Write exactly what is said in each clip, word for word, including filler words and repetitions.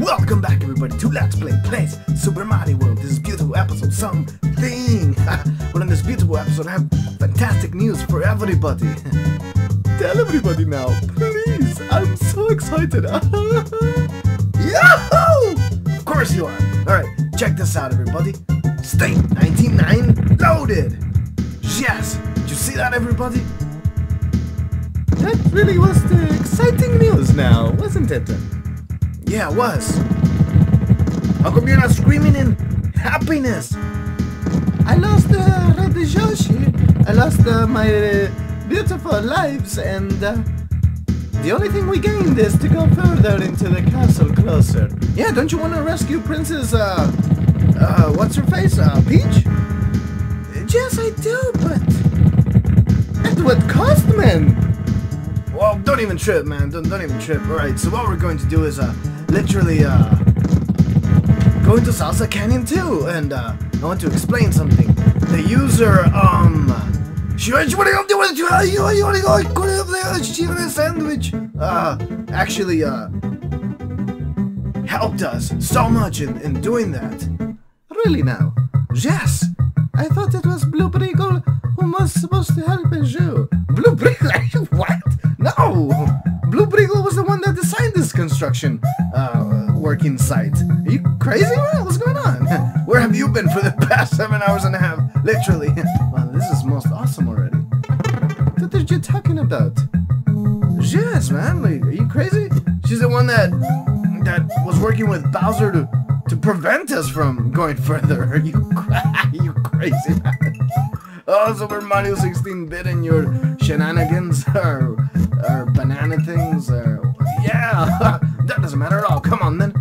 Welcome back, everybody, to Let's Play Plays Super Mario World. This is beautiful episode something. Well, in this beautiful episode, I have fantastic news for everybody. Tell everybody now, please. I'm so excited. Yahoo! Of course you are. Alright, check this out, everybody. State ninety-nine loaded. Yes, did you see that, everybody? That really was the exciting news now, wasn't it? Yeah, it was. How come you're not screaming in happiness? I lost uh, Red Yoshi. I lost uh, my uh, beautiful lives, and uh, the only thing we gained is to go further into the castle closer. Yeah, don't you want to rescue Princess, uh, uh, what's her face, uh, Peach? Yes, I do, but at what cost, man? Well, don't even trip, man. Don't, don't even trip. Alright, so what we're going to do is, uh, literally, uh, go into Salsa Canyon two, and, uh, I want to explain something. The user, um, she what are you gonna do with it? You wanna go, go to the chicken sandwich? Uh, actually, uh, helped us so much in, in doing that. Really now? Yes! I thought it was Blue Briggle who was supposed to help you. Blue Briggle? What? No! Blue Briggle was the one that designed this construction uh, working site. Are you crazy, man? What's going on? Where have you been for the past seven hours and a half? Literally. Wow, this is most awesome already. What are you talking about? Yes, man. Like, are you crazy? She's the one that that was working with Bowser to to prevent us from going further. Are you are you crazy, man? Oh, Super Mario sixteen bit and your shenanigans or, or banana things or... Yeah! That doesn't matter at all. Come on, then.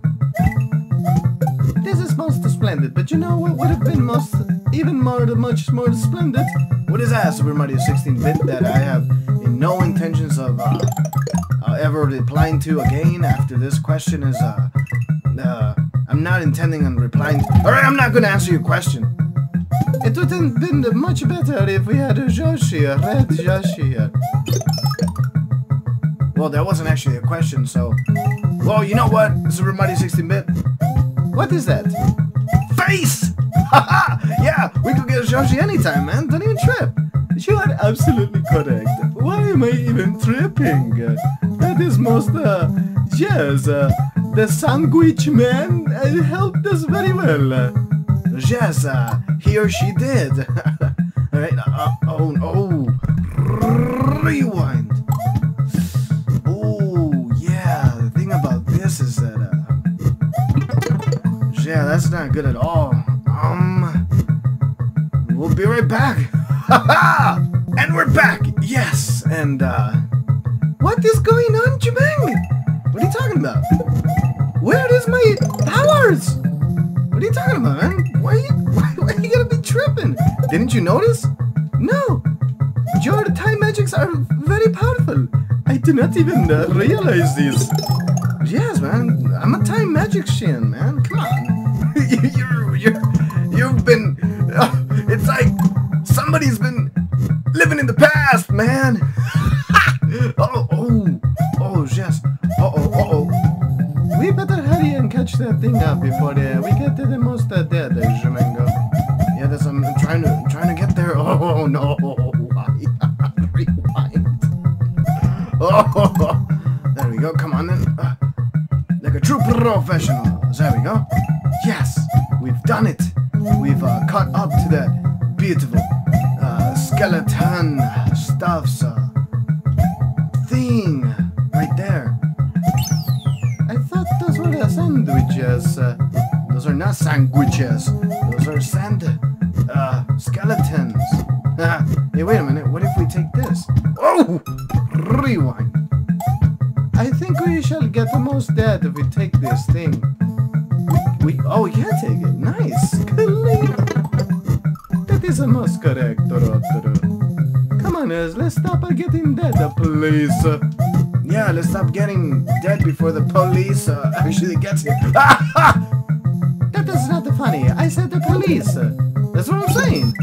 This is most splendid, but you know what would have been most... even more, much more splendid? What is that, Super Mario sixteen bit, that I have in no intentions of uh, uh, ever replying to again after this question is... Uh, uh, I'm not intending on replying... Alright, I'm not gonna answer your question. It would have been much better if we had a Yoshi, a red Yoshi. Well, that wasn't actually a question, so... Well, you know what, Super Mario sixteen bit? What is that? Face! Haha! Yeah, we could get a Yoshi anytime, man. Don't even trip. You are absolutely correct. Why am I even tripping? That is most, uh... yes, uh... the sandwich man uh, helped us very well. Yes, uh, he or she did. Alright, uh, oh, oh, rewind. Oh, yeah, the thing about this is that, uh, yeah, that's not good at all. Um, we'll be right back. Haha! And we're back, yes, and, uh, what is going on, Jabang? What are you talking about? Where is my powers? What are you talking about, man? Why are you, why, why are you gonna be tripping? Didn't you notice? No. Your time magics are very powerful. I did not even uh, realize this. Yes, man. I'm a time magician, man. Come on. you're, you're, you've been... Uh, it's like somebody's been living in the past, man. oh, oh, oh, yes. Uh-oh, uh-oh. We better hurry and catch that thing up before uh, we get to the most uh, dead, uh, Jamango. Yeah, that's, I'm trying to, I'm trying to get there. Oh, no. Rewind. Oh, there we go. Come on, then. Uh, like a true professional. There we go. Yes, we've done it. We've uh, caught up to that beautiful uh, skeleton stuffs uh, thing right there. I thought those were uh, sandwiches. Uh, those are not sandwiches. Those are sand uh, skeletons. Uh, hey, wait a minute. What if we take this? Oh! Rewind. I think we shall get the most dead if we take this thing. We, we oh, we can take it. Nice. That is the most correct. Come on, uh, let's stop uh, getting dead, uh, please. Uh, Yeah, let's stop getting dead before the police uh, actually gets here. That is not funny. I said the police. That's what I'm saying.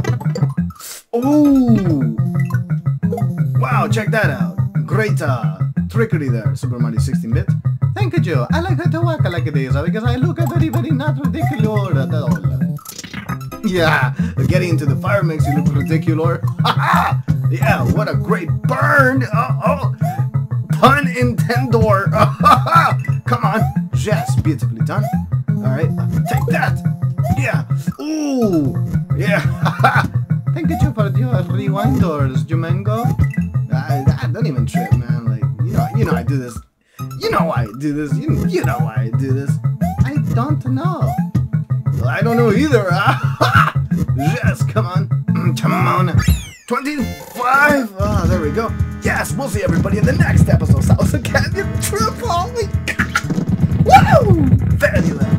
Oh! Wow, check that out. Great uh, trickery there, Super Mario sixteen bit. Thank you. I like her to walk like this because I look very, very not ridiculous at all. Yeah, getting into the fire makes you look ridiculous. Yeah, what a great burn. Oh, oh. Pun intendor. Come on. Yes, beautifully done. All right, take that. Yeah. Ooh. Yeah. Thank you for your rewinders, Jumango. I, I don't even trip, man. Like, you know, you know I do this. You know why I do this. You, you know why I do this. I don't know. Well, I don't know either. Yes, come on. Come on. twenty-five. Oh, there we go. Yes, we'll see everybody in the next episode. Salsa Canyon Trip. Holy God. Woo! Fabulous.